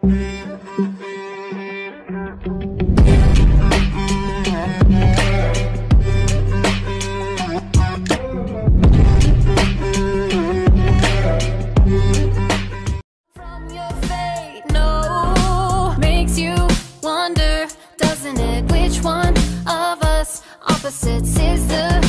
From your fate, no, makes you wonder, doesn't it? Which one of us opposites is the